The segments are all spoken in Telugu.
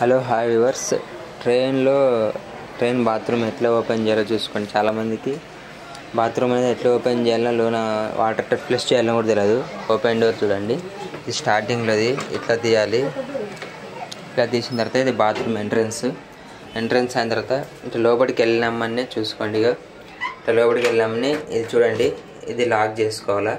Hello hi viewers. Train bathroom ఎట్లా ఓపెన్ చేయాలో చూసుకోండి. చాలామందికి బాత్రూమ్ అనేది ఎట్లా ఓపెన్ చేయాలో లోన వాటర్ ఫ్లష్ చేయాలని కూడా తెలియదు. ఓపెన్ డోర్ చూడండి, ఇది స్టార్టింగ్లోది ఇట్లా తీయాలి. ఇట్లా తీసిన తర్వాత ఇది బాత్రూమ్ ఎంట్రన్స్ అయిన తర్వాత ఇట్లా లోపలికి వెళ్ళామని చూసుకోండి. ఇట్లా లోపలికి వెళ్ళామని ఇది చూడండి, ఇది లాక్ చేసుకోవాలా.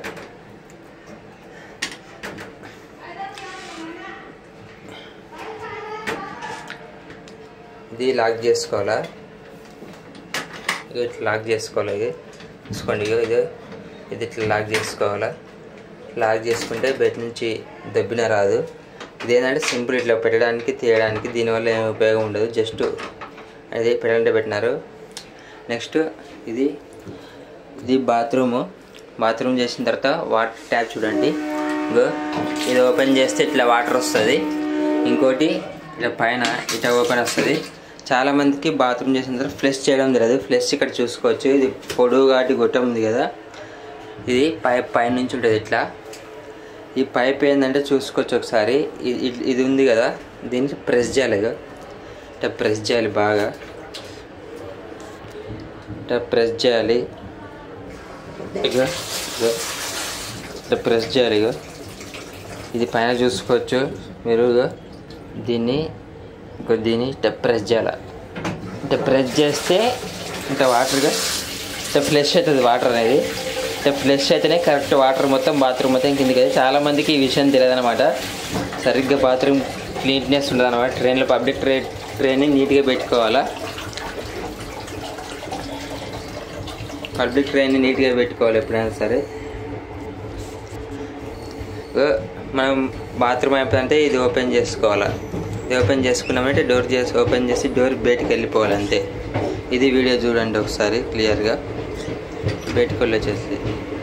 ఇది లాక్ చేసుకోవాలా. ఇట్లా లాక్ చేసుకోవాలి. ఇది చూసుకోండి, ఇది ఇట్లా లాక్ చేసుకోవాలా. లాక్ చేసుకుంటే బయట నుంచి దబ్బిన రాదు. ఇదేంటంటే సింపుల్, ఇట్లా పెట్టడానికి తీయడానికి, దీనివల్ల ఏమి ఉపయోగం ఉండదు. జస్ట్ అది పెట్టాలంటే పెట్టినారు. నెక్స్ట్ ఇది బాత్రూమ్ చేసిన తర్వాత వాటర్ ట్యాప్ చూడండి. ఇది ఓపెన్ చేస్తే ఇట్లా వాటర్ వస్తుంది. ఇంకోటి ఇట్లా పైన ఇట్లా ఓపెన్ వస్తుంది. చాలామందికి బాత్రూమ్ చేసిన తర్వాత ఫ్లష్ చేయడం తెలియదు. ఫ్లష్ ఇక్కడ చూసుకోవచ్చు, ఇది పొడుగాటి గొట్టం ఉంది కదా, ఇది పైప్ పైన నుంచి ఉంటుంది. ఇట్లా ఈ పైప్ ఏంటంటే చూసుకోవచ్చు ఒకసారి, ఇది ఉంది కదా, దీనికి ప్రెస్ చేయాలి. ఇట్లా ప్రెస్ చేయాలి, బాగా ఇట్లా ప్రెస్ చేయాలి. ఇట్లా ప్రెస్ చేయాలి. ఇది పైన చూసుకోవచ్చు మీరు. దీన్ని ఇట్లా ప్రెస్ చేయాలి. ఇట్లా ప్రెస్ చేస్తే ఇట్లా వాటర్గా ఇట్లా ఫ్లష్ అవుతుంది. వాటర్ అనేది ఇట్లా ఫ్లష్ అయితేనే కరెక్ట్ వాటర్ మొత్తం బాత్రూమ్ మొత్తం కిందికి అయితే. చాలామందికి ఈ విషయం తెలియదు అనమాట. సరిగ్గా బాత్రూమ్ నీట్నెస్ ఉండదు అనమాట. ట్రైన్లో పబ్లిక్ ట్రైన్ని నీట్గా పెట్టుకోవాలా. ఎప్పుడైనా సరే. మనం బాత్రూమ్ అయిపోయిందంటే ఇది ఓపెన్ చేసుకోవాలా. ఇది ఓపెన్ చేసుకున్నామంటే డోర్ ఓపెన్ చేసి డోర్ బయటికి వెళ్ళిపోవాలి, అంతే. ఇది వీడియో చూడండి ఒకసారి క్లియర్గా. బయటికి వెళ్ళొచ్చేసి